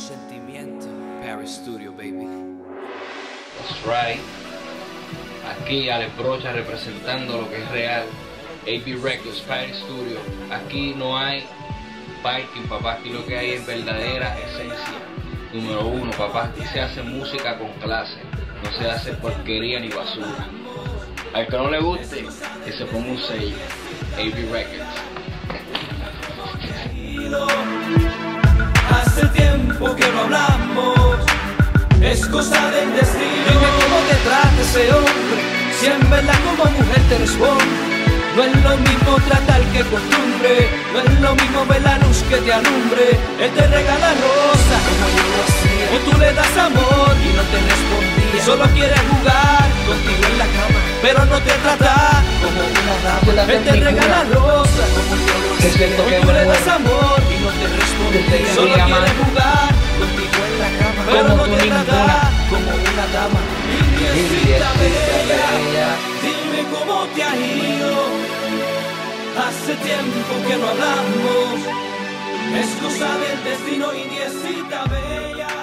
sentimiento. Paris Studio, baby. That's right. Aquí Alex Brocha representando lo que es real. AB Records, Paris Studio. Aquí no hay parking, papá. Aquí lo que hay es verdadera esencia. Número uno, papá. Aquí se hace música con clase. No se hace porquería ni basura. Al que no le guste, que se ponga un sello. AB Records. Hace tiempo que no hablamos, es cosa del destino. Dime cómo te trata ese hombre, si en verdad como mujer te responde. No es lo mismo tratar que costumbre, no es lo mismo ver la luz que te alumbre. Él te regala rosas como yo lo hacía, o tú le das amor y no te respondía. Solo quiere jugar contigo en la cama, pero no te trata como una dama. Él te regala rosas como yo lo hacía, o tú le das amor y no te respondía. Solo quiere jugar contigo en la cama, pero no te trata como una dama. Indiecita bella, dime cómo te has ido. Hace tiempo que no hablamos, es cosa del destino, indiecita bella.